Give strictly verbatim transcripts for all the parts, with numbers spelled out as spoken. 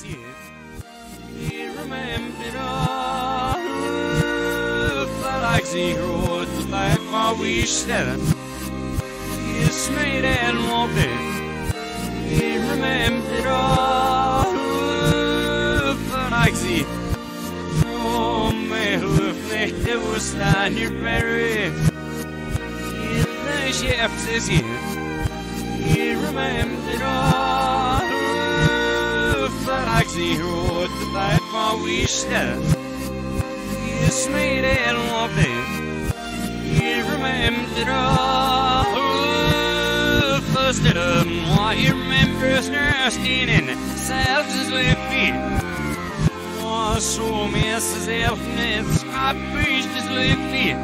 this year. He remembered all the like zero, the like my wish that he made and walked in. He remembered all the like zero. Oh, my love, it was not your berry. The chef says here, he remembered all the like zero, the light my wish that he made and walked in. He remembered all the stuff, what he remembers nursing in Sal's with feet. Oh, so Missus Elfness, I preached his with feet.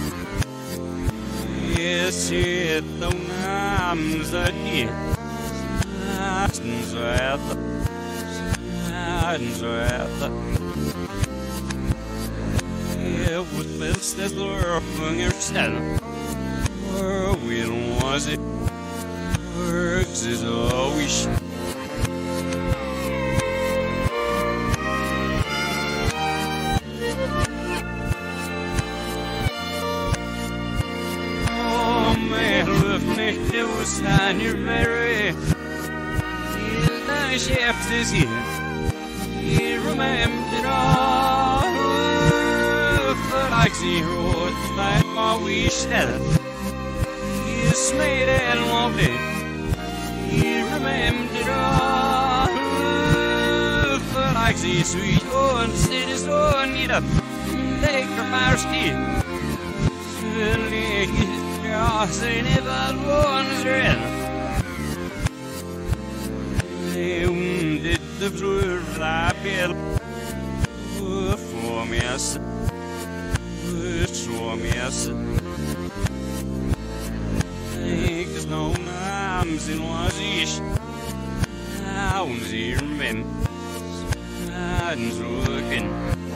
Yes, it the names that he stands at the stands at the it was best as the working yourself. Or when was it? Works is a wish. It was on your berry. The chef is here. He remembered all the like zero, like my wish that he made and loved it. He remembered all the like the sweet one, said his own, need up, take her fire steam. Cross ain't about one's red. They wounded the floor like it for me, I said, for me, I said. There's no names in was ish. I was here, men. I'm looking.